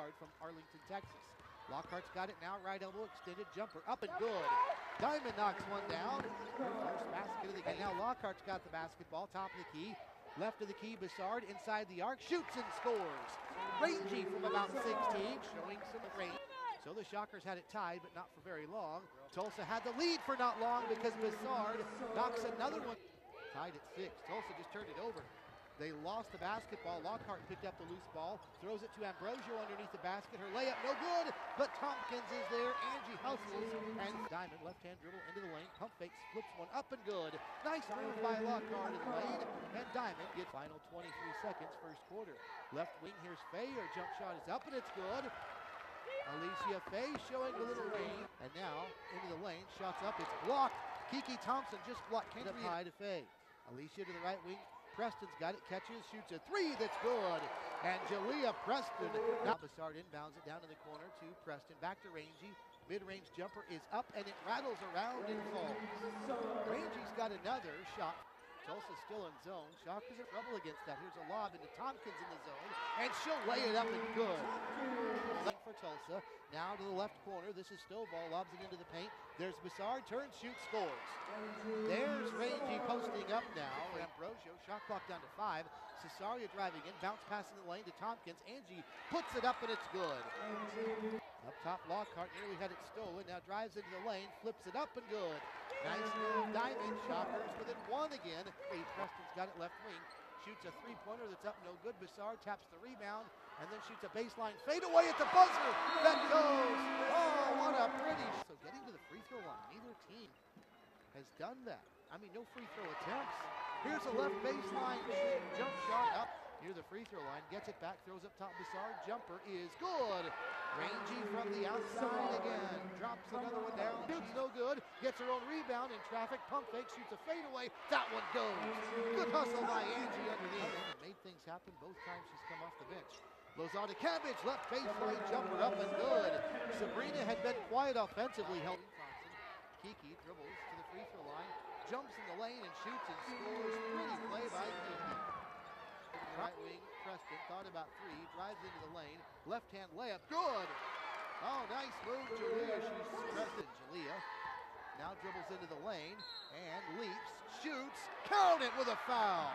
Bessard from Arlington, Texas. Lockhart's got it now, right elbow extended, jumper up and good. Diamond knocks one down. First basket of the game. Now Lockhart's got the basketball, top of the key. Left of the key, Bessard inside the arc, shoots and scores. Rangy from about 16, showing some range. So the Shockers had it tied, but not for very long. Tulsa had the lead for not long because Bessard knocks another one. Tied at 6. Tulsa just turned it over. They lost the basketball. Lockhart picked up the loose ball, throws it to Ambrosio underneath the basket. Her layup no good, but Tompkins is there. Angie hustles, and Diamond left-hand dribble into the lane. Pump fakes, flips one up and good. Nice move by Lockhart in the lane, and Diamond gets final 23 seconds, first quarter. Left wing, here's Faye. Her jump shot is up and it's good. Alicia Faye showing a little range, and now into the lane. Shots up, it's blocked. Kiki Thompson just blocked. Came up high to Faye. Alicia to the right wing. Preston's got it, catches, shoots a three that's good. And Jalea Preston. Now Bessard inbounds it down in the corner to Preston. Back to Rangy. Mid-range jumper is up and it rattles around and falls. Rangy's got another shot. Tulsa's still in zone. Shockers in trouble against that. Here's a lob into Tompkins in the zone. And she'll lay it up and good. Left for Tulsa. Now to the left corner. This is Stovall. Lobs it into the paint. There's Bessard. Turns, shoots, scores. There's Rangy posting up now. Ambrosio. Shot clock down to 5. Cesaria driving in. Bounce pass in the lane to Tompkins. Angie puts it up and it's good. Up top, Lockhart nearly had it stolen. Now drives into the lane. Flips it up and good. Nice move. Diamond. Shockers within one again. Preston's got it left wing. Shoots a three-pointer that's up no good. Bessard taps the rebound and then shoots a baseline fadeaway at the buzzer. That goes. Oh, what a pretty. So getting to the free throw line. Neither team has done that. I mean, no free throw attempts. Here's a left baseline jump shot up near the free throw line. Gets it back, throws up top. Bessard. Jumper is good. Rangy from the outside again. Drops another one down. Shoots no good. Gets her own rebound in traffic. Pump fake. Shoots a fadeaway. That one goes. Good hustle by Angie underneath. Made things happen both times she's come off the bench. Lozada Cabbage. Left baseline jumper up and good. Sabrina had been quiet offensively. Kiki dribbles to the free throw line. Jumps in the lane and shoots and scores. Pretty play by Kiki. Right wing, Preston thought about three, drives into the lane, left-hand layup, good! Oh, nice move, Jalea, she's Preston. Jalea now dribbles into the lane and leaps, shoots, count it with a foul!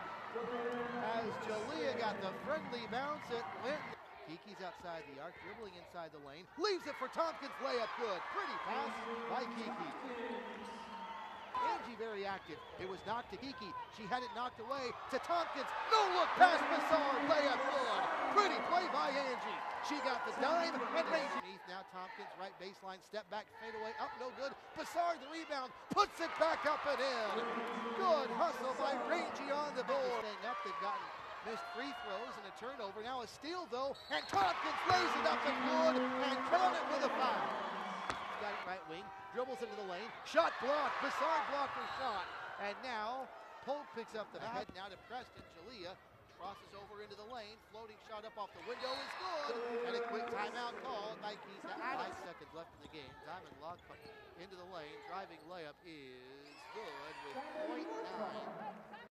As Jalea got the friendly bounce, it went. Kiki's outside the arc, dribbling inside the lane, leaves it for Tompkins, layup good. Pretty pass by Kiki. Angie very active. It was knocked to Kiki. She had it knocked away to Tompkins. No look pass Bessard. Layup good. Pretty play by Angie. She got the dime and Rangy. Now Tompkins right baseline step back fadeaway up no good. Bessard the rebound puts it back up and in. Good hustle by Rangy on the board. Staying up, they've gotten missed free throws and a turnover. Now a steal though, and Tompkins lays it up and good and count it with a foul. Got it right wing, dribbles into the lane, shot blocked, Bessard blocked her shot, and now Polk picks up the head, now to Preston. Jalea crosses over into the lane, floating shot up off the window is good, and a quick timeout called by Keith. 5 seconds left in the game. Diamond Lockhart into the lane, driving layup is good with .9.